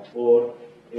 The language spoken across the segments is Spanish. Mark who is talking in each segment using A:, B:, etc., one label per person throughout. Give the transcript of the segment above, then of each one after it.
A: por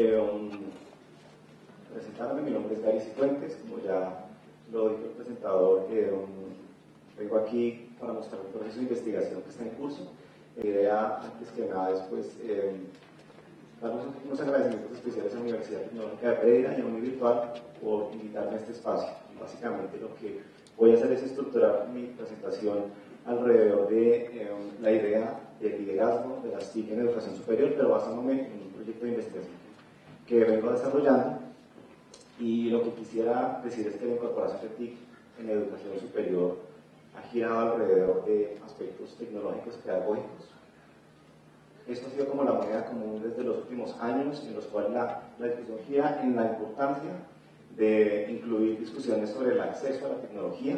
A: presentarme. Mi nombre es Gary Cifuentes, como ya lo dijo el presentador, vengo aquí para mostrar un proceso de investigación que está en curso. La idea, antes que nada, es pues, dar unos agradecimientos especiales a la Universidad Tecnológica de Pereira y a Uni Virtual por invitarme a este espacio. Básicamente lo que voy a hacer es estructurar mi presentación alrededor de la idea del liderazgo de las TIC en educación superior, pero basándome en un proyecto de investigación que vengo desarrollando. Y lo que quisiera decir es que la incorporación de TIC en educación superior ha girado alrededor de aspectos tecnológicos y pedagógicos. Esto ha sido como la moneda común desde los últimos años, en los cuales la discusión gira en la importancia de incluir discusiones sobre el acceso a la tecnología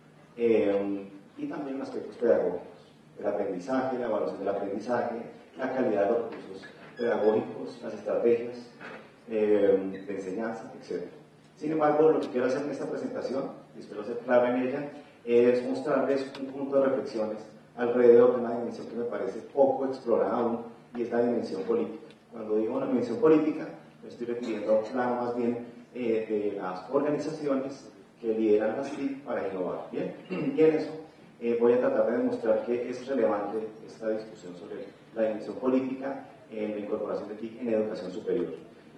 A: y también aspectos pedagógicos, el aprendizaje, la evaluación del aprendizaje, la calidad de los recursos pedagógicos, las estrategias de enseñanza, etc. Sin embargo, lo que quiero hacer en esta presentación, y espero ser claro en ella, es mostrarles un punto de reflexiones alrededor de una dimensión que me parece poco explorada aún, y es la dimensión política. Cuando digo una dimensión política, me estoy refiriendo a un plano más bien de las organizaciones que lideran las TIC para innovar. Bien, y en eso voy a tratar de demostrar que es relevante esta discusión sobre la dimensión política en la incorporación de TIC en educación superior.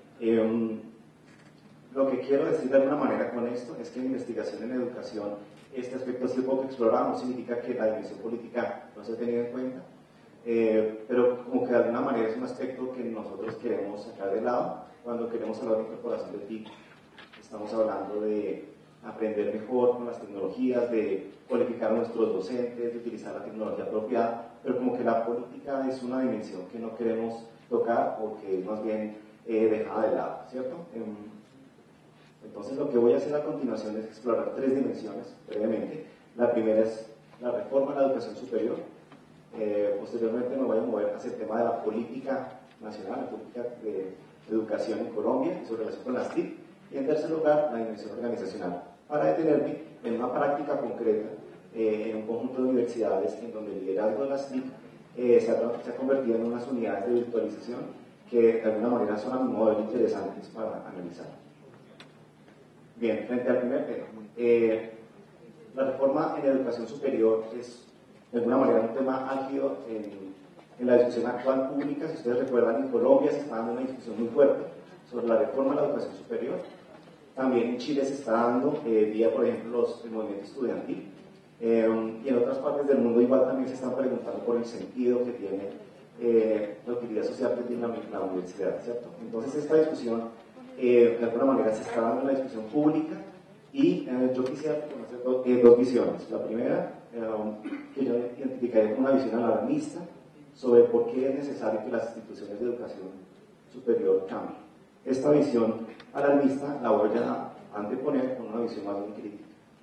A: Lo que quiero decir de alguna manera con esto es que en investigación en educación este aspecto ha sido poco explorado. No significa que la dimensión política no se ha tenido en cuenta, pero como que de alguna manera es un aspecto que nosotros queremos sacar de lado cuando queremos hablar de incorporación de TIC. Estamos hablando de aprender mejor con las tecnologías, de cualificar a nuestros docentes, de utilizar la tecnología apropiada, pero como que la política es una dimensión que no queremos tocar o que es más bien dejada de lado, ¿cierto? Entonces lo que voy a hacer a continuación es explorar tres dimensiones brevemente. La primera es la reforma de la educación superior. Posteriormente me voy a mover hacia el tema de la política nacional, la política de educación en Colombia y su relación con las TIC. Y en tercer lugar, la dimensión organizacional, para detenerme en una práctica concreta en un conjunto de universidades en donde el liderazgo de las TIC se ha convertido en unas unidades de virtualización que de alguna manera son a mi modo de ver interesantes para analizar. Bien, frente al primer tema, la reforma en educación superior es de alguna manera un tema álgido en la discusión actual pública. Si ustedes recuerdan, en Colombia se está dando una discusión muy fuerte sobre la reforma de la educación superior. También en Chile se está dando vía, por ejemplo, el movimiento estudiantil. Y en otras partes del mundo igual también se están preguntando por el sentido que tiene la utilidad social que tiene la universidad, ¿cierto? Entonces esta discusión de alguna manera se está dando en la discusión pública y yo quisiera conocer dos visiones. La primera, que yo identificaría como una visión alarmista sobre por qué es necesario que las instituciones de educación superior cambien. Esta visión alarmista la voy a anteponer con una visión más bien crítica.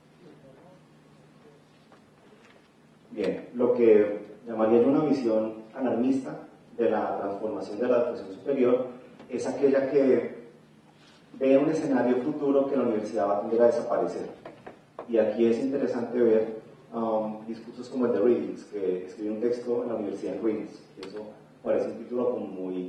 A: Bien, lo que llamaría yo una visión alarmista de la transformación de la educación superior es aquella que ve un escenario futuro que la universidad va a tender a desaparecer. Y aquí es interesante ver discursos como el de Readings, que escribió un texto en la Universidad de Queens. Eso parece un título como muy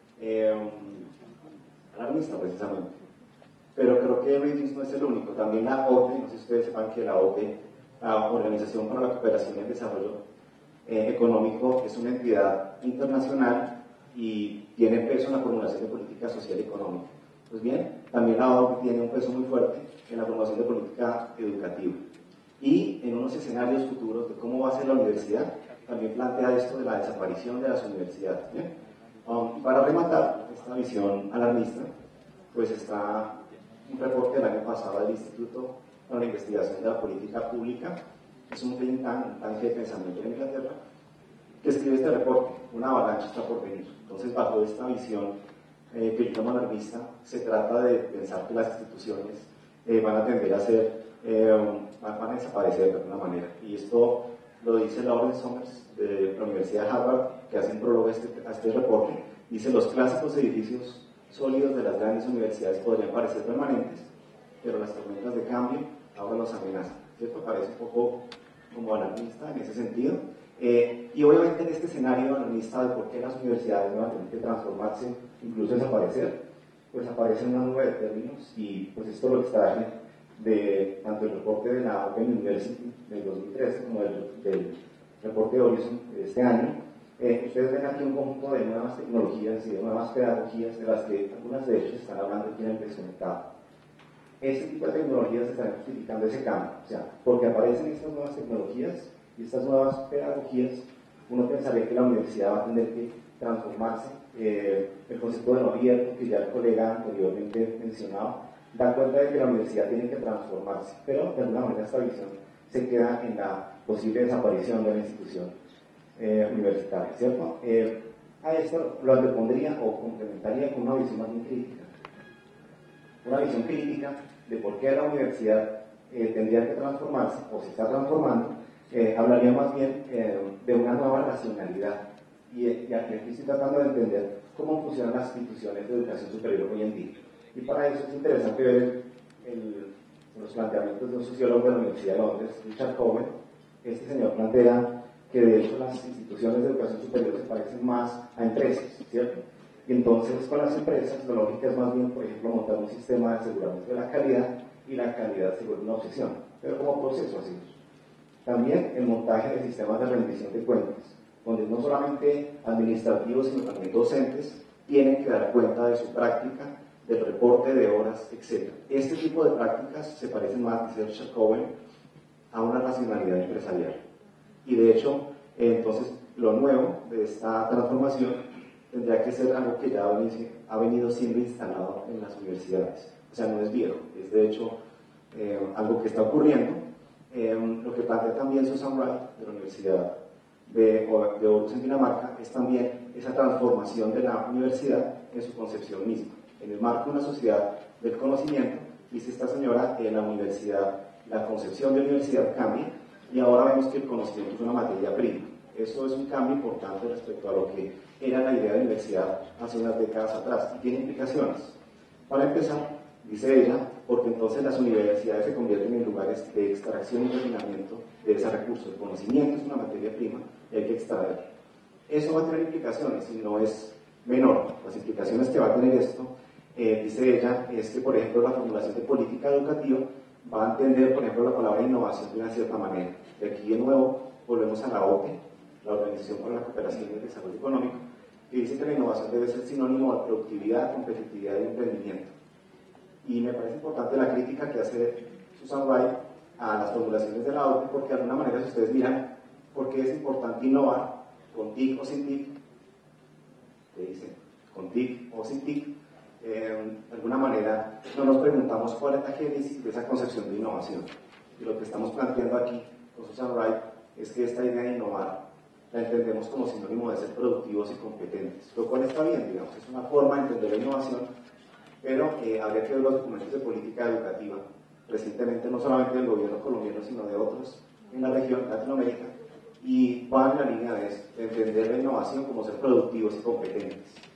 A: alarmista precisamente. Pero creo que Readings no es el único. También la OCDE, no sé si ustedes sepan que la OCDE, la Organización para la Cooperación y el Desarrollo Económico, es una entidad internacional y tiene peso en la formulación de política social y económica. Pues bien, también la OCDE tiene un peso muy fuerte en la formación de política educativa. Y en unos escenarios futuros de cómo va a ser la universidad, también plantea esto de la desaparición de las universidades. ¿Bien? Para rematar esta visión alarmista, pues está un reporte del año pasado del Instituto para la Investigación de la Política Pública. Es un think tank, un tanque de pensamiento en Inglaterra, que escribe este reporte: una avalancha está por venir. Entonces, bajo esta visión que yo llamo alarmista, se trata de pensar que las instituciones van a tender a ser, van a desaparecer de alguna manera. Y esto lo dice Lawrence Summers de la Universidad de Harvard, que hace un prólogo a este reporte. Dice: los clásicos edificios sólidos de las grandes universidades podrían parecer permanentes, pero las tormentas de cambio ahora los amenazan. ¿Cierto? Parece un poco como alarmista en ese sentido. Y obviamente en este escenario, en la lista de por qué las universidades van a tener que transformarse, incluso desaparecer, pues aparecen una nube de términos y pues esto lo extrae de tanto el reporte de la Open University del 2013 como del reporte de Horizon de este año. Ustedes ven aquí un conjunto de nuevas tecnologías y de nuevas pedagogías de las que algunas de ellas están hablando aquí en el desconectado. Este tipo de tecnologías están justificando ese cambio, o sea, porque aparecen estas nuevas tecnologías y estas nuevas pedagogías, uno pensaría que la universidad va a tener que transformarse. El concepto de no abierto, que ya el colega anteriormente mencionaba, da cuenta de que la universidad tiene que transformarse, pero de alguna manera esta visión se queda en la posible desaparición de la institución universitaria, ¿cierto? A esto lo antepondría o complementaría con una visión más bien crítica. Una visión crítica de por qué la universidad tendría que transformarse o se está transformando, hablaría más bien de una nueva racionalidad. Y aquí estoy tratando de entender cómo funcionan las instituciones de educación superior hoy en día. Y para eso es interesante ver los planteamientos de un sociólogo de la Universidad de Londres, Richard Cowen. Este señor plantea que de hecho las instituciones de educación superior se parecen más a empresas, ¿cierto? Y entonces con las empresas la lógica es más bien, por ejemplo, montar un sistema de aseguramiento de la calidad y la calidad se vuelve una obsesión, pero como proceso así. También el montaje de sistemas de rendición de cuentas, donde no solamente administrativos, sino también docentes tienen que dar cuenta de su práctica, del reporte de horas, etc. Este tipo de prácticas se parecen más, dice Richard Cowen, a una racionalidad empresarial. Y de hecho, entonces, lo nuevo de esta transformación tendría que ser algo que ya ha venido siendo instalado en las universidades. O sea, no es viejo, es de hecho algo que está ocurriendo. Lo que plantea también Susan Wright de la Universidad de Aarhus en Dinamarca es también esa transformación de la universidad en su concepción misma. En el marco de una sociedad del conocimiento, dice esta señora, en la universidad, la concepción de la universidad cambia y ahora vemos que el conocimiento es una materia prima. Eso es un cambio importante respecto a lo que era la idea de la universidad hace unas décadas atrás y tiene implicaciones. Para empezar, dice ella, porque entonces las universidades se convierten en lugares de extracción y refinamiento de ese recurso. El conocimiento es una materia prima y hay que extraer. Eso va a tener implicaciones y no es menor. Las implicaciones que va a tener esto, dice ella, es que, por ejemplo, la formulación de política educativa va a entender, por ejemplo, la palabra innovación de una cierta manera. Y aquí, de nuevo, volvemos a la OCDE, la Organización para la Cooperación y el Desarrollo Económico, que dice que la innovación debe ser sinónimo de productividad, competitividad y emprendimiento. Y me parece importante la crítica que hace Susan Wright a las formulaciones de la OCDE, porque de alguna manera, si ustedes miran por qué es importante innovar, con TIC o sin TIC, que dicen con TIC o sin TIC, de alguna manera no nos preguntamos cuál es la génesis de esa concepción de innovación. Y lo que estamos planteando aquí con Susan Wright es que esta idea de innovar la entendemos como sinónimo de ser productivos y competentes, lo cual está bien, digamos, es una forma de entender la innovación, pero habría que ver los documentos de política educativa recientemente, no solamente del gobierno colombiano, sino de otros en la región, Latinoamérica, y van en la línea de eso, de entender la innovación como ser productivos y competentes.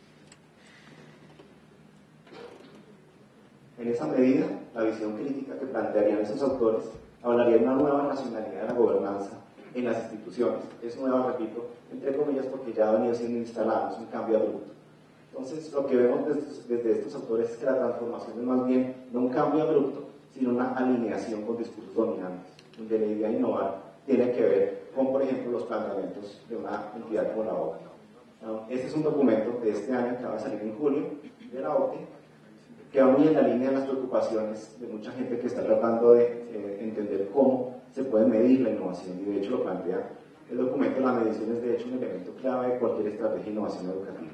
A: En esa medida, la visión crítica que plantearían esos autores hablaría de una nueva racionalidad de la gobernanza en las instituciones. Es nueva, repito, entre comillas, porque ya ha venido siendo instalado, es un cambio abrupto. Entonces, lo que vemos desde estos autores es que la transformación es más bien no un cambio abrupto, sino una alineación con discursos dominantes, donde la idea de innovar tiene que ver con, por ejemplo, los planteamientos de una entidad como la OCDE. Este es un documento de este año que acaba de salir en julio de la OCDE, que va muy en la línea de las preocupaciones de mucha gente que está tratando de entender cómo se puede medir la innovación, y de hecho lo plantea el documento. La medición es de hecho un elemento clave de cualquier estrategia de innovación educativa.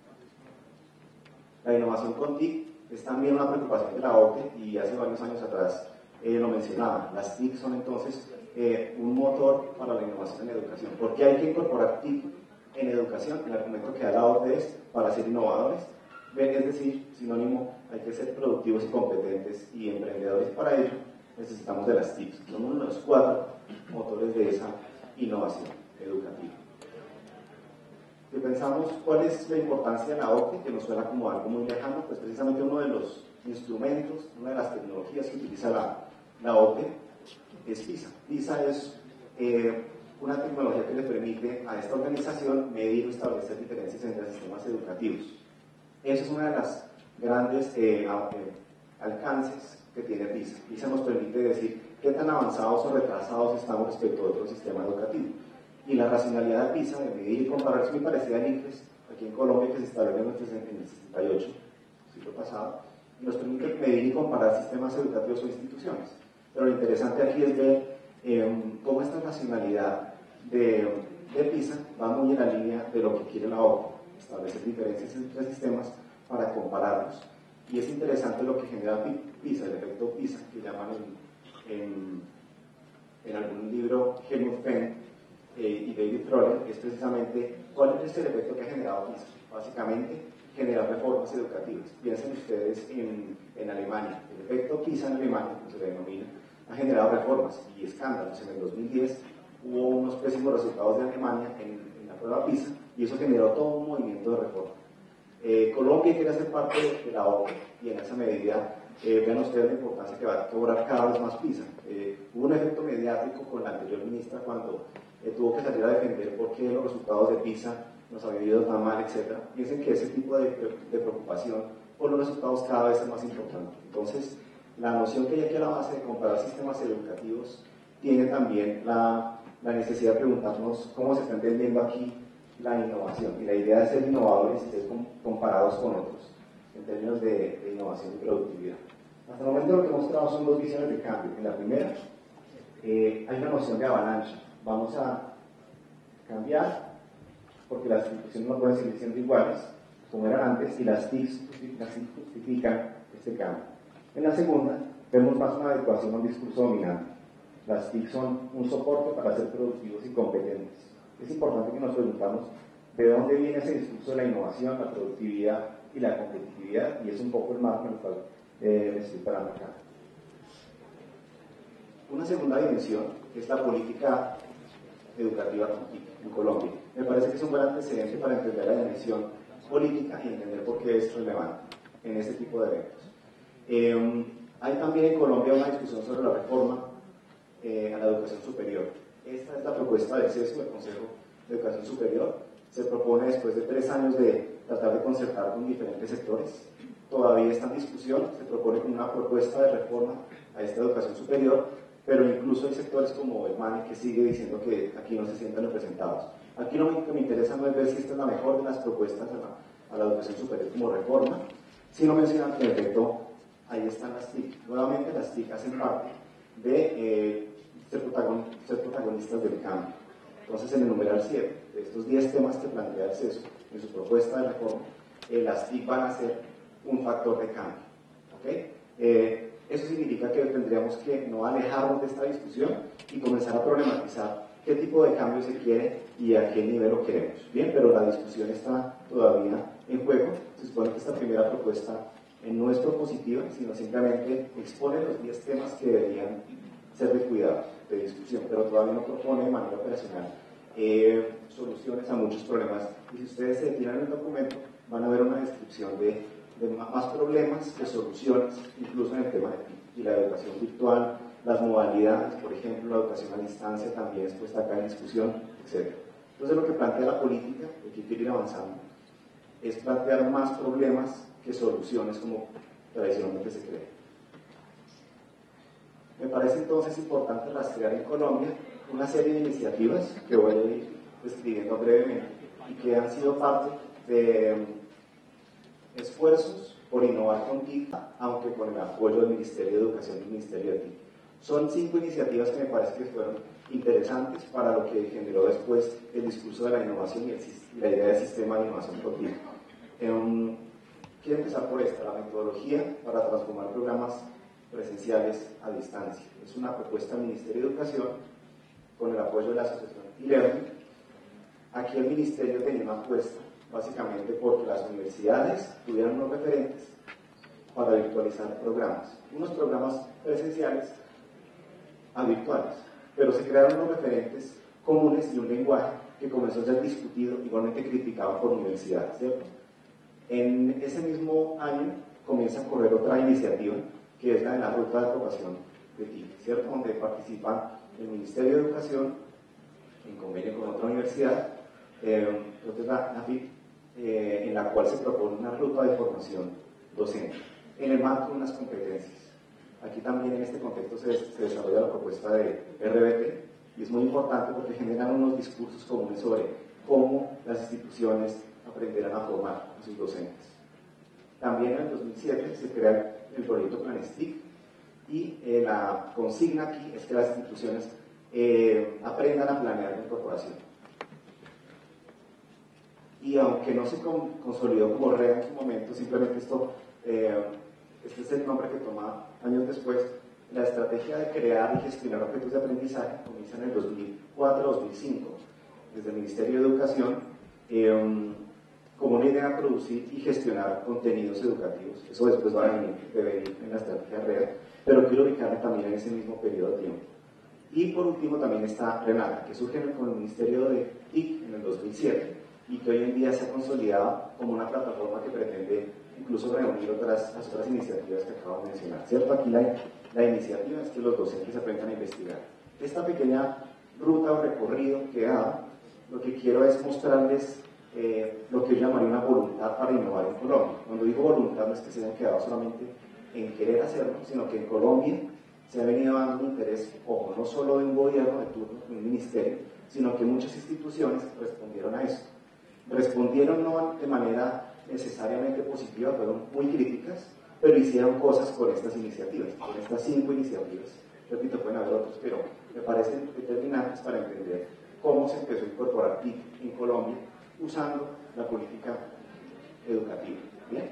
A: La innovación con TIC es también una preocupación de la OCDE y hace varios años atrás lo mencionaba. Las TIC son entonces un motor para la innovación en educación. ¿Por qué hay que incorporar TIC en educación? El argumento que da la OCDE es para ser innovadores, es decir, sinónimo, hay que ser productivos y competentes y emprendedores. Para ello necesitamos de las TIC. Son uno de los 4 motores de esa innovación educativa. Si pensamos cuál es la importancia de la OCDE, que nos suena como algo muy lejano, pues precisamente uno de los instrumentos, una de las tecnologías que utiliza la OCDE es PISA. PISA es una tecnología que le permite a esta organización medir o establecer diferencias entre sistemas educativos. Eso es una de las grandes alcances que tiene PISA. PISA nos permite decir qué tan avanzados o retrasados estamos respecto a otro sistema educativo. Y la racionalidad de PISA, de medir y comparar, es muy parecida al INCRES, aquí en Colombia, que se estableció en el 68, siglo pasado, y nos permite medir y comparar sistemas educativos o instituciones. Pero lo interesante aquí es ver cómo esta racionalidad de PISA va muy en la línea de lo que quiere la OCDE, establecer diferencias entre sistemas para compararlos. Y es interesante lo que genera PISA, el efecto PISA, que llaman en algún libro Helmut Fehn y David Troller, es precisamente cuál es el efecto que ha generado PISA. Básicamente, generar reformas educativas. Piensen ustedes en Alemania. El efecto PISA en Alemania, como se le denomina, ha generado reformas y escándalos. En el 2010 hubo unos pésimos resultados de Alemania en la prueba PISA y eso generó todo un movimiento de reforma. Colombia quiere hacer parte de la OCDE y en esa medida vean ustedes la importancia que va a cobrar cada vez más PISA. Hubo un efecto mediático con la anterior ministra cuando tuvo que salir a defender por qué los resultados de PISA nos habían ido tan mal, etc. Piensen que ese tipo de preocupación por los resultados cada vez es más importante. Entonces, la noción que hay aquí a la base de comparar sistemas educativos tiene también la necesidad de preguntarnos cómo se está entendiendo aquí la innovación y la idea de ser innovadores y ser comparados con otros en términos de innovación y productividad. Hasta el momento lo que hemos mostrado son dos visiones de cambio. En la primera, hay una noción de avalancha. Vamos a cambiar porque las instituciones no pueden seguir siendo iguales como eran antes y las TIC justifican este cambio. En la segunda, vemos más una adecuación a un discurso dominante. Las TIC son un soporte para ser productivos y competentes. Es importante que nos preguntamos de dónde viene ese discurso de la innovación, la productividad y la competitividad, y es un poco el marco en el cual me estoy parando acá. Una segunda dimensión es la política educativa en Colombia. Me parece que es un buen antecedente para entender la dimensión política y entender por qué es relevante en este tipo de eventos. Hay también en Colombia una discusión sobre la reforma a la educación superior. Esta es la propuesta del CESU, del Consejo de Educación Superior. Se propone después de 3 años de tratar de concertar con diferentes sectores. Todavía está en discusión, se propone como una propuesta de reforma a esta educación superior, pero incluso hay sectores como el MANE que sigue diciendo que aquí no se sienten representados. Aquí lo que me interesa no es ver si esta es la mejor de las propuestas a la educación superior como reforma, sino mencionar que en efecto ahí están las TIC. Nuevamente las TIC hacen parte de ser protagonistas del cambio. Entonces en el numeral 7, de estos 10 temas que plantea el CESU en su propuesta de reforma, las TIC van a ser un factor de cambio. ¿Okay? Eso significa que tendríamos que no alejarnos de esta discusión y comenzar a problematizar qué tipo de cambio se quiere y a qué nivel lo queremos. Bien, pero la discusión está todavía en juego. Se supone que esta primera propuesta no es propositiva, sino simplemente expone los 10 temas que deberían ser de cuidado, de discusión, pero todavía no propone de manera operacional soluciones a muchos problemas. Y si ustedes se detienen en el documento, van a ver una descripción de más problemas que soluciones, incluso en el tema de TIC y la educación virtual, las modalidades, por ejemplo, la educación a distancia también es puesta acá en discusión, etc. Entonces lo que plantea la política, y que quiere ir avanzando, es plantear más problemas que soluciones como tradicionalmente se cree. Me parece entonces importante rastrear en Colombia una serie de iniciativas que voy a ir describiendo brevemente y que han sido parte de esfuerzos por innovar con TIC, aunque con el apoyo del Ministerio de Educación y del Ministerio de TIC. Son 5 iniciativas que me parece que fueron interesantes para lo que generó después el discurso de la innovación y la idea del sistema de innovación por TIC. Quiero empezar por esta, la metodología para transformar programas presenciales a distancia. Es una propuesta del Ministerio de Educación con el apoyo de la asociación e-learning. Aquí el Ministerio tenía una apuesta básicamente porque las universidades tuvieran unos referentes para virtualizar programas, unos programas presenciales a virtuales, pero se crearon unos referentes comunes y un lenguaje que comenzó a ser discutido, igualmente criticado por universidades, ¿cierto? En ese mismo año comienza a correr otra iniciativa que es la de la ruta de aprobación de TIC, ¿cierto? Donde participan el Ministerio de Educación, en convenio con otra universidad, creo que es la FIT, en la cual se propone una ruta de formación docente en el marco de unas competencias. Aquí también en este contexto se desarrolla la propuesta de RBT y es muy importante porque generan unos discursos comunes sobre cómo las instituciones aprenderán a formar a sus docentes. También en el 2007 se crea el proyecto PlanSTIC y la consigna aquí es que las instituciones aprendan a planear la incorporación. Y aunque no se consolidó como REA en su momento, simplemente este es el nombre que toma años después. La estrategia de crear y gestionar objetos de aprendizaje comienza en el 2004-2005, desde el Ministerio de Educación, como una idea de producir y gestionar contenidos educativos. Eso después va a venir en la estrategia REA, pero quiero ubicarme también en ese mismo periodo de tiempo. Y por último también está Renata, que surge con el Ministerio de TIC en el 2007 y que hoy en día se ha consolidado como una plataforma que pretende incluso reunir las otras iniciativas que acabo de mencionar. ¿Cierto? Aquí la iniciativa es que los docentes aprendan a investigar. Esta pequeña ruta o recorrido que he dado, lo que quiero es mostrarles lo que yo llamaría una voluntad para innovar en Colombia. Cuando digo voluntad no es que se hayan quedado solamente en querer hacerlo, sino que en Colombia se ha venido dando un interés, ojo, no solo de un gobierno de turno, de un ministerio, sino que muchas instituciones respondieron a eso. Respondieron no de manera necesariamente positiva, fueron muy críticas, pero hicieron cosas con estas iniciativas, con estas 5 iniciativas. Repito, pueden haber otros, pero me parecen determinantes para entender cómo se empezó a incorporar TIC en Colombia usando la política educativa. ¿Bien?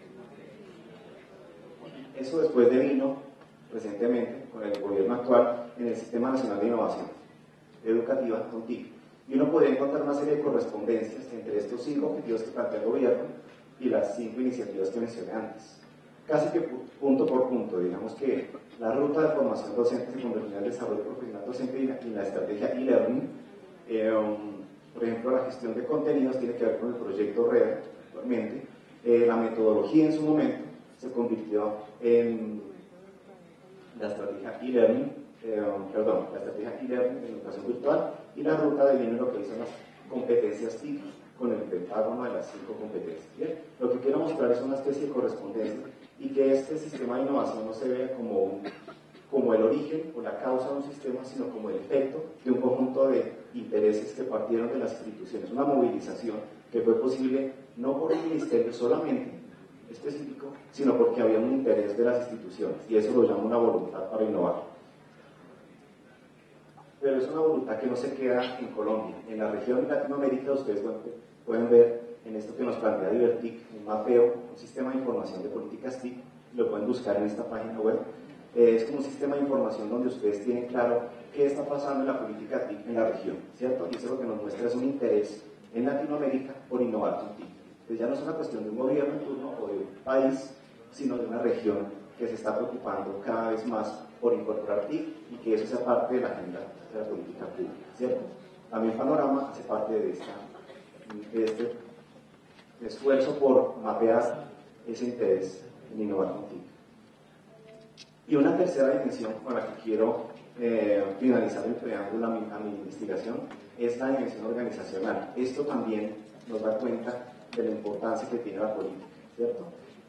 A: Eso después devino recientemente con el gobierno actual en el Sistema Nacional de Innovación Educativa con TIC. Y uno podría encontrar una serie de correspondencias entre estos 5 objetivos que plantea el gobierno y las 5 iniciativas que mencioné antes. Casi que punto por punto, digamos que la ruta de formación docente se convertirá en el desarrollo profesional docente y la estrategia e-learning. Por ejemplo, la gestión de contenidos tiene que ver con el proyecto REA actualmente. La metodología en su momento se convirtió en la estrategia e-learning, la estrategia e-learning en educación virtual, y la ruta deviene lo que dicen las competencias TIC con el pentágono de las 5 competencias. ¿Bien? Lo que quiero mostrar es una especie de correspondencia y que este sistema de innovación no se vea como el origen o la causa de un sistema, sino como el efecto de un conjunto de intereses que partieron de las instituciones, una movilización que fue posible no por un ministerio solamente específico, sino porque había un interés de las instituciones, y eso lo llamo una voluntad para innovar. Pero es una voluntad que no se queda en Colombia. En la región de Latinoamérica ustedes pueden ver en esto que nos plantea Divertic, un mapeo, un sistema de información de políticas TIC, lo pueden buscar en esta página web. Es como un sistema de información donde ustedes tienen claro qué está pasando en la política TIC en la región, ¿cierto? Y eso lo que nos muestra es un interés en Latinoamérica por innovar con TIC. Entonces ya no es una cuestión de un gobierno en turno o de un país, sino de una región que se está preocupando cada vez más por incorporar TIC y que eso sea parte de la agenda de la política pública, ¿cierto? También Panorama hace parte de este esfuerzo por mapear ese interés en innovar con TIC. Y una tercera dimensión con la que quiero finalizar el preámbulo a mi investigación es la dimensión organizacional. Esto también nos da cuenta de la importancia que tiene la política, ¿cierto?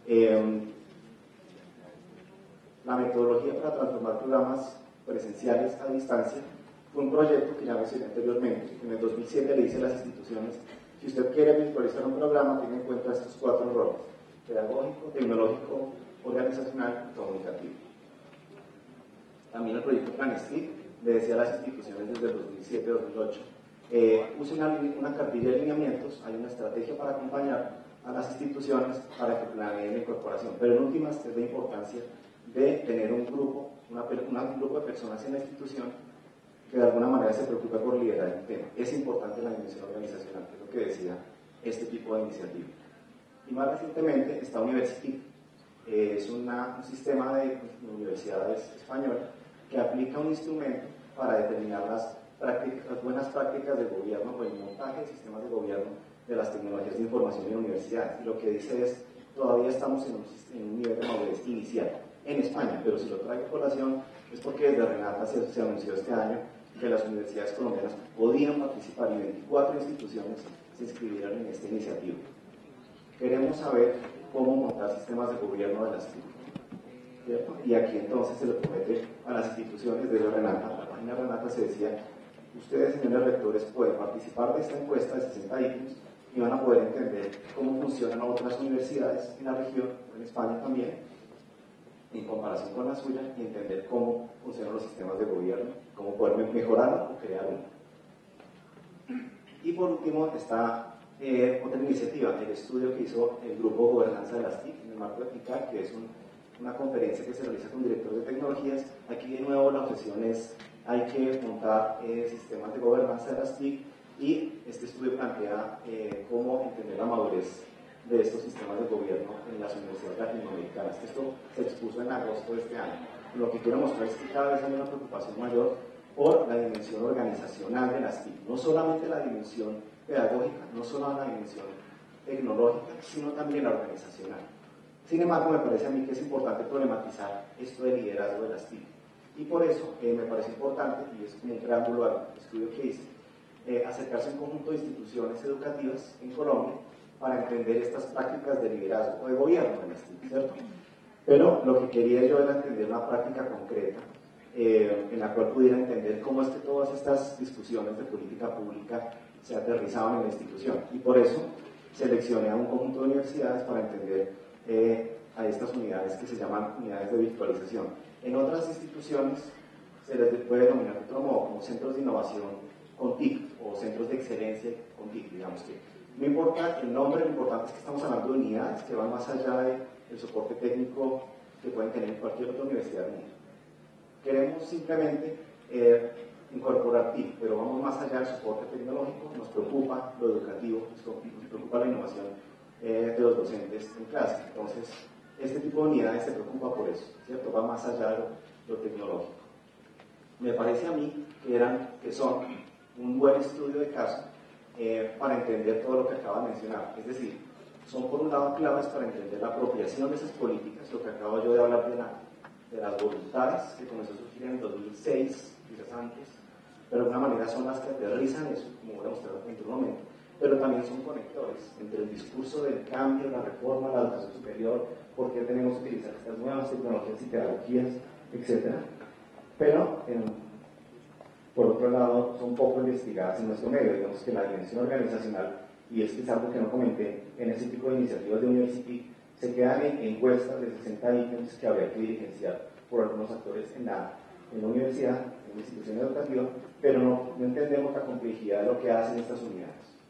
A: La metodología para transformar programas presenciales a distancia fue un proyecto que ya mencioné anteriormente. En el 2007 le dice a las instituciones: si usted quiere virtualizar un programa, tenga en cuenta estos 4 roles: pedagógico, tecnológico, organizacional y comunicativo. También el proyecto PlanSTIC le decía a las instituciones desde el 2007-2008: use una cartilla de lineamientos, hay una estrategia para acompañar a las instituciones para que planeen la incorporación. Pero en últimas es la importancia de tener un grupo, un grupo de personas en la institución que de alguna manera se preocupe por liderar el tema. Es importante la dimensión organizacional, que es lo que decía este tipo de iniciativa. Y más recientemente está University, es un sistema de universidades españolas que aplica un instrumento para determinar las buenas prácticas del gobierno o el montaje de sistemas de gobierno de las tecnologías de información en universidades. Y lo que dice es: todavía estamos en un nivel de madurez inicial en España, pero si lo traigo a colación es porque desde Renata se anunció este año que las universidades colombianas podían participar y 24 instituciones se inscribieron en esta iniciativa. Queremos saber cómo montar sistemas de gobierno de las TIC, ¿cierto? Y aquí entonces se le promete a las instituciones de Renata, la página de Renata se decía, ustedes, señores rectores, pueden participar de esta encuesta de 60 ítems y van a poder entender cómo funcionan otras universidades en la región, en España también, en comparación con la suya, y entender cómo funcionan los sistemas de gobierno, cómo poder mejorarlo o crear uno. Y por último está otra iniciativa, el estudio que hizo el Grupo Gobernanza de las TIC en el marco de TICAL, que es una conferencia que se realiza con directores de tecnologías. Aquí de nuevo la objeción es, hay que montar sistemas de gobernanza de las TIC, y este estudio plantea cómo entender la madurez de estos sistemas de gobierno en las universidades latinoamericanas. Esto se expuso en agosto de este año. Lo que quiero mostrar es que cada vez hay una preocupación mayor por la dimensión organizacional de las TIC, no solamente la dimensión pedagógica, no solo la dimensión tecnológica, sino también la organizacional. Sin embargo, me parece a mí que es importante problematizar esto del liderazgo de las TIC. Y por eso me parece importante, y es como un preámbulo al estudio que hice, acercarse a un conjunto de instituciones educativas en Colombia para entender estas prácticas de liderazgo o de gobierno en las TIC, ¿cierto? Pero lo que quería yo era entender una práctica concreta en la cual pudiera entender cómo es que todas estas discusiones de política pública se aterrizaban en la institución. Y por eso seleccioné a un conjunto de universidades para entender a estas unidades que se llaman unidades de virtualización. En otras instituciones se les puede denominar de otro modo como centros de innovación con TIC o centros de excelencia con TIC, digamos que. No importa el nombre, lo importante es que estamos hablando de unidades que van más allá del soporte técnico que pueden tener en cualquier otra universidad del mundo. Queremos simplemente incorporar TIC, pero vamos más allá del soporte tecnológico, nos preocupa lo educativo, nos preocupa la innovación de los docentes en clase. Entonces, este tipo de unidades se preocupa por eso, ¿cierto? Va más allá de lo tecnológico. Me parece a mí que son un buen estudio de caso para entender todo lo que acabo de mencionar. Es decir, son por un lado claves para entender la apropiación de esas políticas, lo que acabo yo de hablar de las voluntades, que comenzó a surgir en el 2006, quizás antes, pero de alguna manera son las que aterrizan eso, como voy a mostrar en un momento, pero también son conectores entre el discurso del cambio, la reforma, la educación superior, por qué tenemos que utilizar estas nuevas tecnologías y pedagogías, etc. Pero, por otro lado, son poco investigadas en nuestro medio. Digamos que la dimensión organizacional, y es que es algo que no comenté, en ese tipo de iniciativas de University, se quedan en encuestas de 60 ítems que habría que diligenciar por algunos actores en la universidad, en la institución educativa, pero no entendemos la complejidad de lo que hacen estas unidades.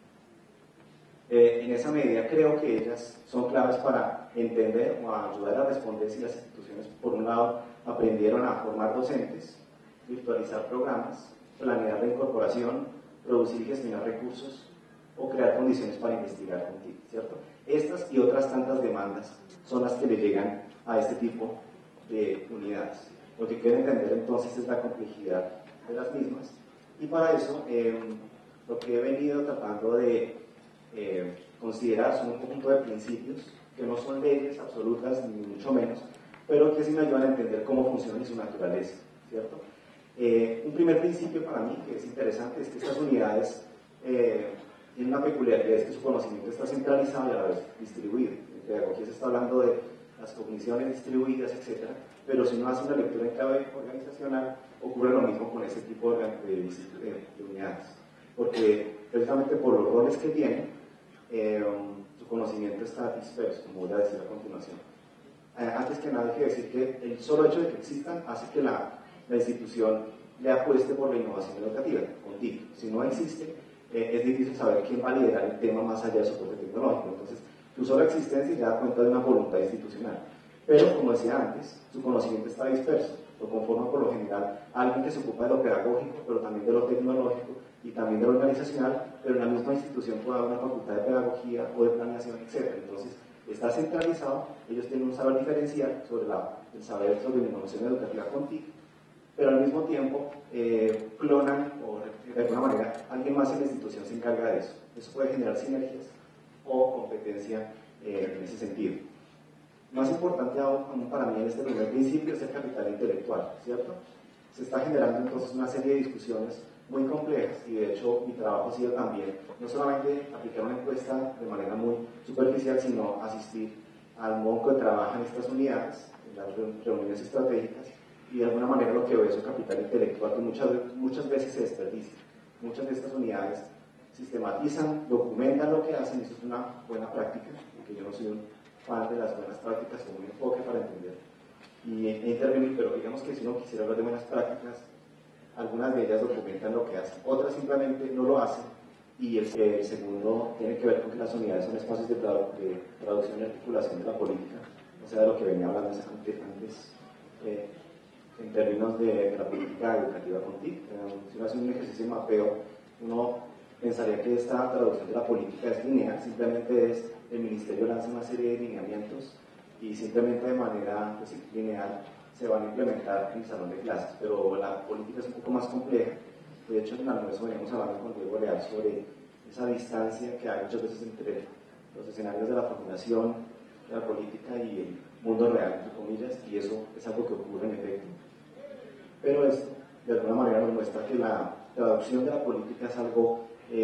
A: En esa medida creo que ellas son claves para entender o ayudar a responder si las instituciones, por un lado, aprendieron a formar docentes, virtualizar programas, planear la incorporación, producir y gestionar recursos o crear condiciones para investigar contigo, ¿cierto? Estas y otras tantas demandas son las que le llegan a este tipo de unidades. Lo que quiero entender entonces es la complejidad de las mismas, y para eso lo que he venido tratando de considerar son un conjunto de principios que no son leyes absolutas ni mucho menos, pero que sí me ayudan a entender cómo funciona y su naturaleza, ¿cierto? Un primer principio para mí que es interesante es que estas unidades tienen una peculiaridad, es que su conocimiento está centralizado y a la vez distribuido. En pedagogía se está hablando de las cogniciones distribuidas, etc. Pero si uno hace una lectura en clave organizacional, ocurre lo mismo con este tipo de unidades. Porque precisamente por los roles que tienen, su conocimiento está disperso, como voy a decir a continuación. Antes que nada hay que decir que el solo hecho de que existan hace que la institución le apueste por la innovación educativa, con TIC. Si no existe, es difícil saber quién va a liderar el tema más allá del soporte tecnológico. Entonces, su sola existencia ya da cuenta de una voluntad institucional. Pero, como decía antes, su conocimiento está disperso. Lo conforma por lo general alguien que se ocupa de lo pedagógico, pero también de lo tecnológico y también de lo organizacional, pero en la misma institución puede haber una facultad de pedagogía o de planeación, etc. Entonces, está centralizado, ellos tienen un saber diferencial sobre el saber sobre la innovación educativa con TIC, pero al mismo tiempo clonan o de alguna manera alguien más en la institución se encarga de eso. Eso puede generar sinergias o competencia en ese sentido. Más importante aún para mí en este primer principio es el capital intelectual, ¿cierto? se está generando entonces una serie de discusiones muy complejas y de hecho mi trabajo ha sido también no solamente aplicar una encuesta de manera muy superficial, sino asistir al modo que trabajan estas unidades, en las reuniones estratégicas, y de alguna manera lo que veo es un capital intelectual que muchas veces se desperdicia. Muchas de estas unidades sistematizan, documentan lo que hacen, y eso es una buena práctica, porque yo no soy un fan de las buenas prácticas, soy un enfoque para entender e intervenir, pero digamos que si uno quisiera hablar de buenas prácticas, algunas de ellas documentan lo que hacen, otras simplemente no lo hacen, y el segundo tiene que ver con que las unidades son espacios de traducción y articulación de la política, o sea, de lo que venía hablando antes, en términos de la política educativa con TIC. Si uno hace un ejercicio de mapeo, uno pensaría que esta traducción de la política es lineal, simplemente es el ministerio lanza una serie de lineamientos y simplemente de manera lineal se van a implementar en el salón de clases, pero la política es un poco más compleja. De hecho, en el almuerzo veníamos hablando con Diego Leal sobre esa distancia que hay muchas veces entre los escenarios de la formulación de la política y el mundo real, entre comillas, y eso es algo que ocurre en efecto. Pero esto, de alguna manera, nos muestra que la traducción de la política es algo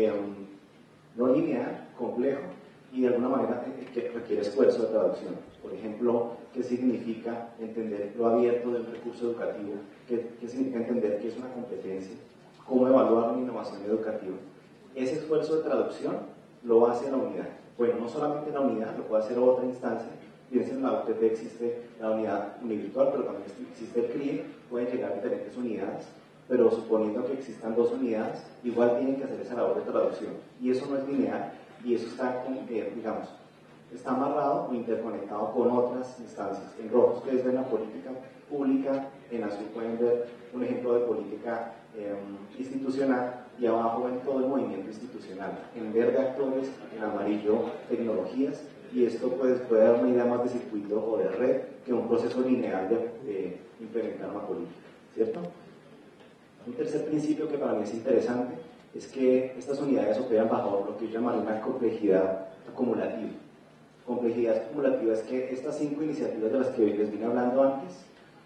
A: no lineal, complejo, y de alguna manera que requiere esfuerzo de traducción. Por ejemplo, ¿qué significa entender lo abierto del recurso educativo? ¿Qué significa entender qué es una competencia? ¿Cómo evaluar una innovación educativa? Ese esfuerzo de traducción lo hace la unidad. Bueno, no solamente la unidad, lo puede hacer otra instancia. Piensen, en la UTT existe la unidad univirtual, pero también existe el CRIE, pueden llegar diferentes unidades, pero suponiendo que existan dos unidades, igual tienen que hacer esa labor de traducción. Y eso no es lineal, y eso está, digamos, está amarrado o interconectado con otras instancias. En rojo ustedes ven la política pública, en azul pueden ver un ejemplo de política institucional, y abajo ven todo el movimiento institucional. En verde actores, en amarillo tecnologías, y esto pues, puede dar una idea más de circuito o de red que un proceso lineal de implementar una política, ¿cierto? Un tercer principio que para mí es interesante es que estas unidades operan bajo lo que yo llamaría una complejidad acumulativa. Complejidad acumulativa es que estas 5 iniciativas de las que les vine hablando antes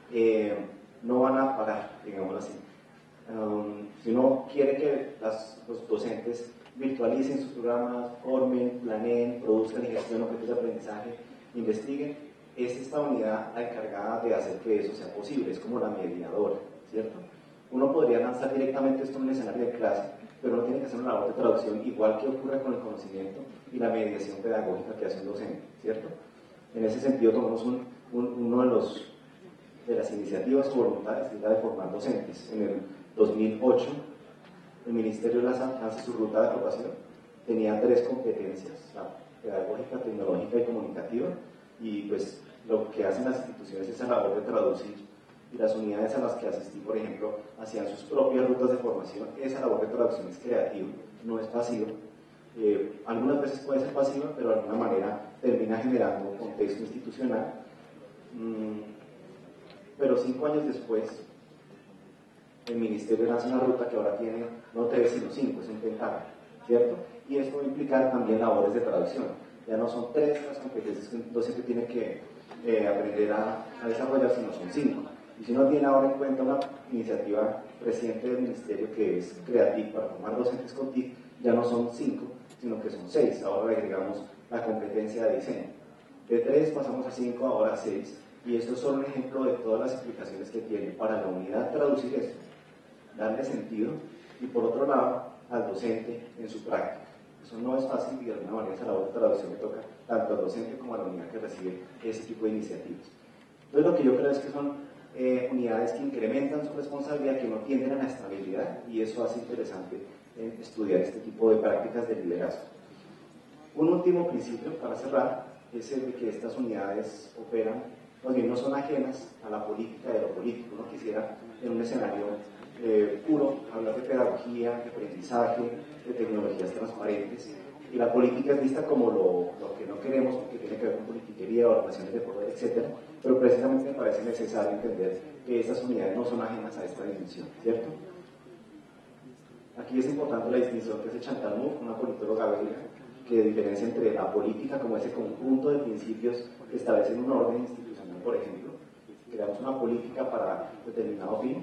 A: no van a parar, digámoslo así. Si uno quiere que los docentes virtualicen sus programas, formen, planeen, produzcan y gestionen objetos de aprendizaje, investiguen, es esta unidad la encargada de hacer que eso sea posible, es como la mediadora, ¿cierto? Uno podría lanzar directamente esto en un escenario de clase, pero uno tiene que hacer una labor de traducción igual que ocurre con el conocimiento y la mediación pedagógica que hace un docente, ¿cierto? En ese sentido tomamos uno de las iniciativas voluntarias, que es la de formar docentes. En el 2008 el Ministerio lanza su ruta de aprobación, tenía 3 competencias, la pedagógica, tecnológica y comunicativa, y pues lo que hacen las instituciones es la labor de traducir, y las unidades a las que asistí, por ejemplo, hacían sus propias rutas de formación. Esa labor de traducción es creativa, no es pasiva. Algunas veces puede ser pasiva, pero de alguna manera termina generando un contexto institucional. Pero 5 años después, el Ministerio lanza una ruta que ahora tiene no 3 sino 5, es un pentágono, ¿cierto? Y esto va a implicar también labores de traducción. Ya no son 3 las competencias que un docente tiene que aprender a desarrollar, sino son 5. Y si uno tiene ahora en cuenta una iniciativa reciente del Ministerio que es Creative para formar docentes con TIC, ya no son 5, sino que son 6. Ahora le agregamos la competencia de diseño. De 3 pasamos a 5, ahora a 6. Y esto es solo un ejemplo de todas las implicaciones que tiene para la unidad traducir esto, darle sentido, y por otro lado, al docente en su práctica. Eso no es fácil, y de alguna manera esa labor de traducción le toca tanto al docente como a la unidad que recibe ese tipo de iniciativas. Entonces lo que yo creo es que son unidades que incrementan su responsabilidad, que no tienden a la estabilidad, y eso hace interesante estudiar este tipo de prácticas de liderazgo. Un último principio para cerrar es el de que estas unidades operan, más bien no son ajenas a la política de lo político. Uno quisiera en un escenario puro hablar de pedagogía, de aprendizaje, de tecnologías transparentes, y la política es vista como lo que no queremos, porque tiene que ver con politiquería, relaciones de poder, etc. Pero precisamente me parece necesario entender que estas unidades no son ajenas a esta dimensión, ¿cierto? Aquí es importante la distinción que hace Chantal Mouffe, una politóloga belga, que diferencia entre la política como ese conjunto de principios que establecen un orden institucional, por ejemplo, creamos una política para determinado fin,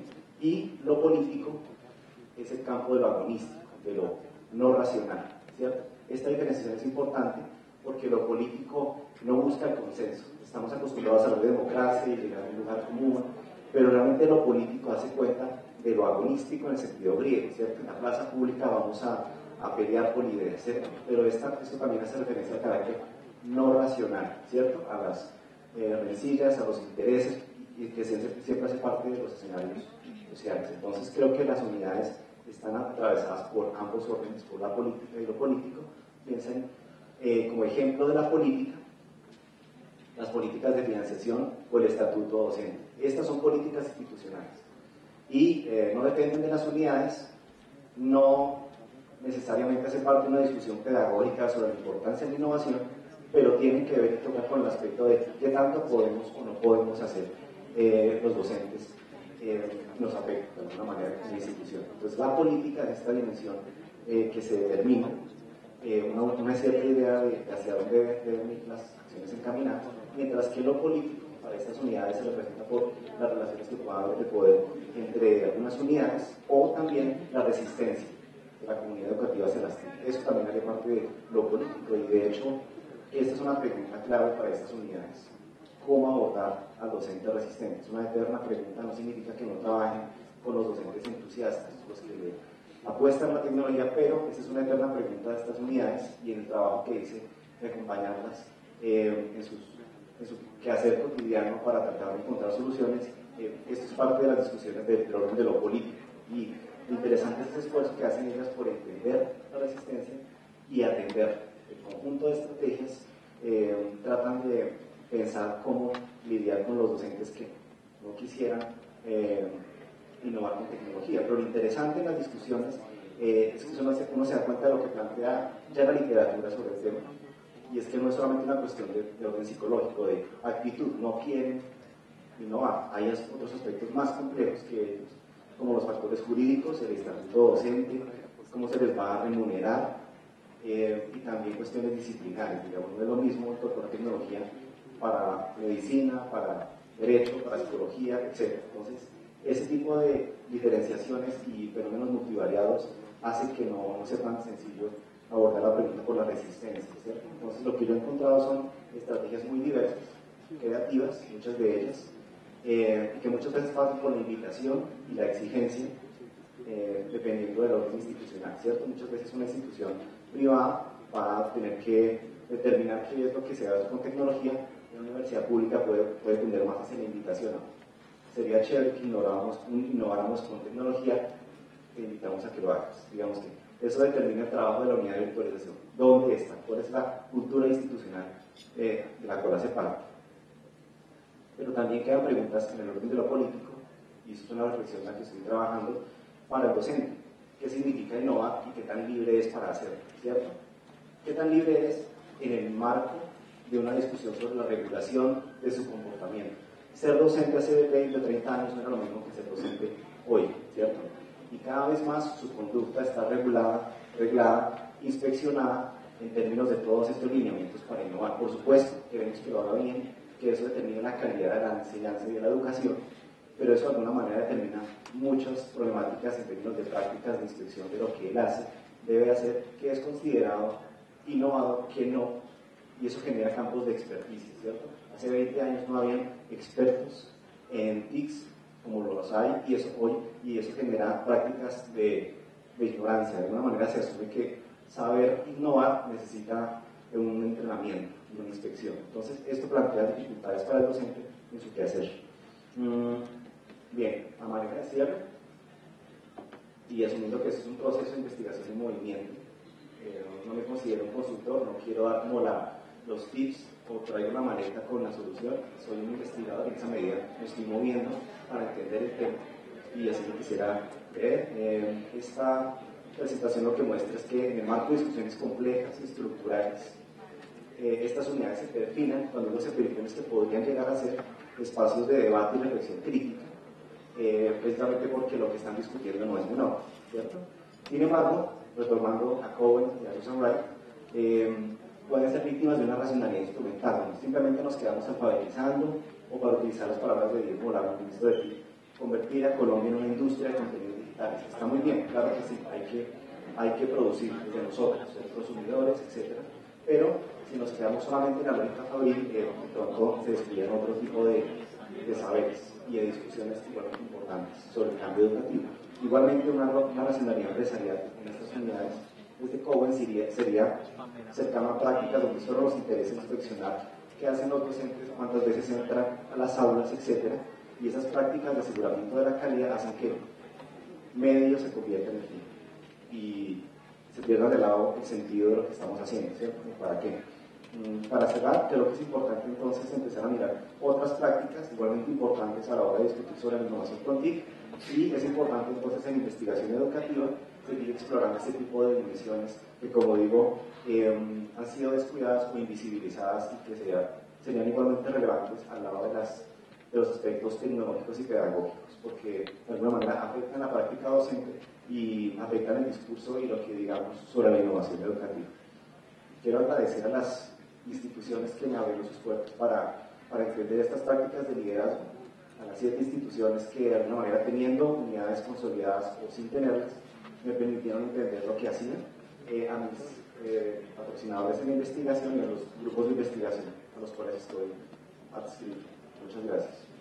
A: Y lo político es el campo de lo agonístico, de lo no racional, ¿cierto? Esta diferenciación es importante porque lo político no busca el consenso. Estamos acostumbrados a hablar de democracia y llegar a un lugar común, pero realmente lo político hace cuenta de lo agonístico en el sentido griego, ¿cierto? En la plaza pública vamos a pelear por ideas, ¿cierto? Pero esto también hace referencia al carácter no racional, ¿cierto? A las rencillas, a los intereses, y que siempre hace parte de los escenarios sociales. Entonces creo que las unidades están atravesadas por ambos órdenes, por la política y lo político. Piensen como ejemplo de la política, las políticas de financiación o el estatuto docente. Estas son políticas institucionales y no dependen de las unidades, no necesariamente hace parte de una discusión pedagógica sobre la importancia de la innovación, pero tienen que ver y tocar con el aspecto de qué tanto podemos o no podemos hacer los docentes nos afecta de alguna manera en la institución. Entonces la política es esta dimensión que se determina una cierta idea de hacia dónde deben ir las acciones encaminadas, mientras que lo político para estas unidades se representa por las relaciones que pueda haber de poder entre algunas unidades o también la resistencia de la comunidad educativa hacia las TIC. Eso también hace parte de lo político y de hecho esta es una pregunta clave para estas unidades. ¿Cómo abordar al docente resistente? Es una eterna pregunta, no significa que no trabajen con los docentes entusiastas, los que le apuestan a la tecnología, pero esa es una eterna pregunta de estas unidades y en el trabajo que hice de acompañarlas en su quehacer cotidiano para tratar de encontrar soluciones. Esto es parte de las discusiones del orden de lo político y lo interesante es ese esfuerzo que hacen ellas por entender la resistencia y atender el conjunto de estrategias. Tratan de pensar cómo lidiar con los docentes que no quisieran innovar con tecnología. Pero lo interesante en las discusiones es que uno se da cuenta de lo que plantea ya la literatura sobre el tema, y es que no es solamente una cuestión de orden psicológico, de actitud, no quieren innovar. Hay otros aspectos más complejos que ellos, como los factores jurídicos, el estatuto docente, cómo se les va a remunerar, y también cuestiones disciplinares. Digamos, no es lo mismo incorporar tecnología para medicina, para derecho, para psicología, etc. Entonces, ese tipo de diferenciaciones y fenómenos multivariados hace que no sea tan sencillo abordar la pregunta por la resistencia, ¿cierto? Entonces, lo que yo he encontrado son estrategias muy diversas, creativas, muchas de ellas, que muchas veces pasan por la invitación y la exigencia, dependiendo del orden institucional, ¿cierto? Muchas veces una institución privada va a tener que determinar qué es lo que se hace con tecnología. Una universidad pública puede tender más hacia la invitación. Sería chévere que innováramos con tecnología, te invitamos a que lo hagas. Digamos que eso determina el trabajo de la unidad de virtualización. ¿Dónde está? ¿Cuál es la cultura institucional de la cual hace parte? Pero también quedan preguntas en el orden de lo político, y eso es una reflexión en la que estoy trabajando para el docente. ¿Qué significa innovar y qué tan libre es para hacerlo? ¿Cierto? ¿Qué tan libre es en el marco de una discusión sobre la regulación de su comportamiento? Ser docente hace 20 o 30 años no era lo mismo que ser docente hoy, ¿cierto? Y cada vez más su conducta está reglada, inspeccionada en términos de todos estos lineamientos para innovar. Por supuesto, queremos que lo haga bien, que eso determine la calidad de la enseñanza y de la educación, pero eso de alguna manera determina muchas problemáticas en términos de prácticas de inspección de lo que él hace, debe hacer, qué es considerado innovador, qué no, y eso genera campos de experticia, ¿cierto? Hace 20 años no habían expertos en TICs como los hay y eso genera prácticas de ignorancia. De alguna manera se asume que saber innovar necesita un entrenamiento, una inspección. Entonces, esto plantea dificultades para el docente en su quehacer. Bien, a manera de cierre, y asumiendo que esto es un proceso de investigación en movimiento, no me considero un consultor, no quiero dar como los tips o traigo una maleta con la solución. Soy un investigador, en esa medida me estoy moviendo para entender el tema y así lo quisiera ver. Esta presentación lo que muestra es que en el marco de discusiones complejas y estructurales, estas unidades se definan cuando uno se perfilan que podrían llegar a ser espacios de debate y reflexión crítica, precisamente porque lo que están discutiendo no es menor, ¿cierto? Sin embargo, retomando a Cowen y a Susan Wright, pueden ser víctimas de una racionalidad instrumental, donde simplemente nos quedamos alfabetizando o para utilizar las palabras de Diego Molano, ministro de TIC, convertir a Colombia en una industria de contenidos digitales. Está muy bien, claro que sí, hay que producir desde nosotros, los consumidores, etc. Pero si nos quedamos solamente en la lógica fabril, pronto se despliegan otro tipo de saberes y de discusiones igualmente importantes sobre el cambio educativo. Igualmente, una racionalidad empresarial en estas unidades desde Cowen sería cercano a prácticas donde solo nos interesa inspeccionar qué hacen los docentes, cuántas veces entran a las aulas, etc. Y esas prácticas de aseguramiento de la calidad hacen que medios se conviertan en fin y se pierda de lado el sentido de lo que estamos haciendo, ¿cierto? ¿Para qué? Para cerrar, creo que es importante entonces empezar a mirar otras prácticas igualmente importantes a la hora de discutir sobre la innovación con TIC, y es importante entonces en investigación educativa seguir explorando este tipo de dimensiones que, como digo, han sido descuidadas o invisibilizadas y que serían igualmente relevantes al lado de los aspectos tecnológicos y pedagógicos, porque de alguna manera afectan la práctica docente y afectan el discurso y lo que digamos sobre la innovación educativa. Quiero agradecer a las instituciones que me abrieron sus puertas para entender estas prácticas de liderazgo, a las 7 instituciones que de alguna manera, teniendo unidades consolidadas o sin tenerlas, me permitieron entender lo que hacían, a mis patrocinadores en la investigación y a los grupos de investigación a los cuales estoy adscrito. Muchas gracias.